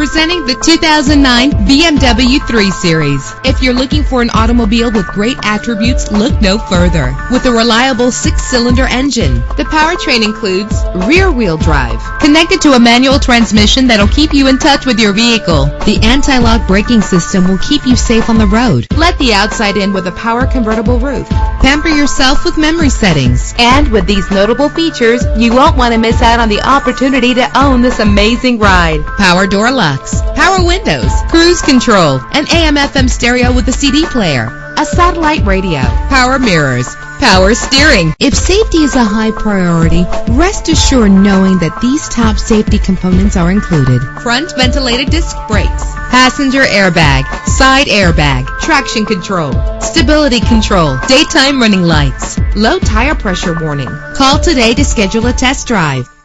Presenting the 2009 BMW 3 Series. If you're looking for an automobile with great attributes, look no further. With a reliable 6-cylinder engine, the powertrain includes rear-wheel drive, connected to a manual transmission that'll keep you in touch with your vehicle. The anti-lock braking system will keep you safe on the road. Let the outside in with a power convertible roof. Pamper yourself with memory settings. And with these notable features, you won't want to miss out on the opportunity to own this amazing ride. Power door locks, power windows, cruise control, an AM/FM stereo with a CD player, a satellite radio, power mirrors, power steering. If safety is a high priority, rest assured knowing that these top safety components are included. Front ventilated disc brakes, passenger airbag, side airbag, traction control, stability control, daytime running lights, low tire pressure warning. Call today to schedule a test drive.